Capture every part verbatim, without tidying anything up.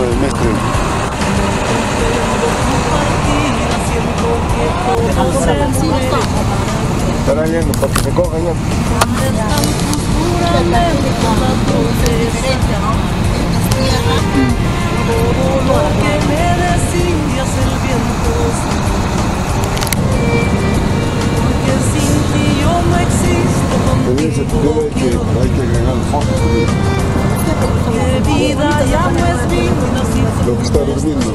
el mestre. Estará yendo para que se coja ya. Te dice tu bebé que hay que agregar fotos. Lo que está durmiendo.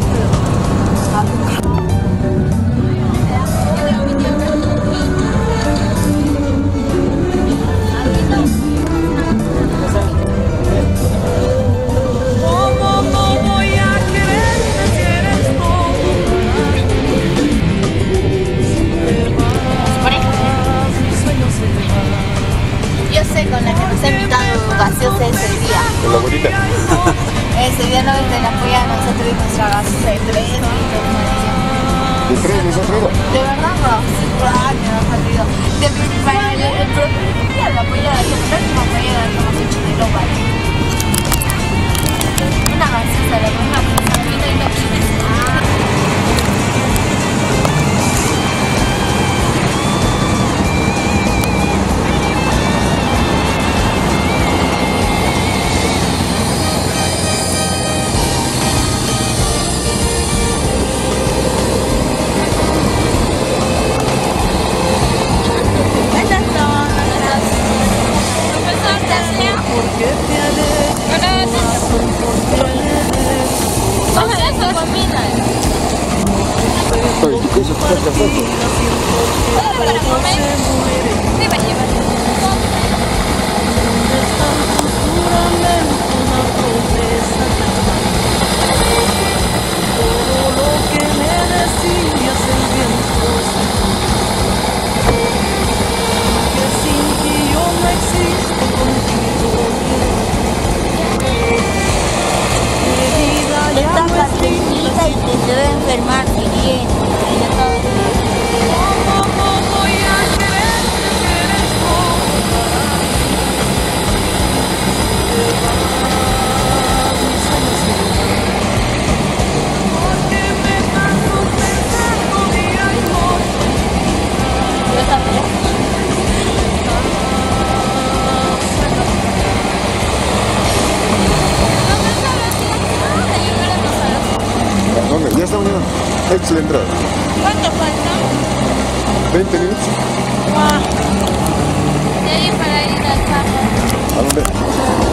Yo sé con la que nos ha invitado gaseosa ese día. ¿Con la abuelita? Ese día no te la fui a nosotros y nuestra gaseosa de tres litros. ¿De tres les ha traído? De verdad, bro, cinco años nos ha traído. De, para el, el primer día la apoyada, el próximo apoyada que hemos hecho de Lopa. Una gaseosa, la primera cosa, y no quieres nada. Oye, ¿qué cosa estás cantando? Para comer, te va a llevar. Todo lo que me decías el viento, que sin ti yo no existo contigo. Mi vida ya Esta no es partecita y te debe enfermar bien. ¿Cómo voy a creer que eres todo para mí? Te vas, mis sueños se van. Porque me mato pensando día y noche. Yo también. ¿A dónde? Ya está mañana. Esta es la entrada. ¿Cuánto falta? veinte minutos. Ah. De ahí para ir al carro. ¿A dónde?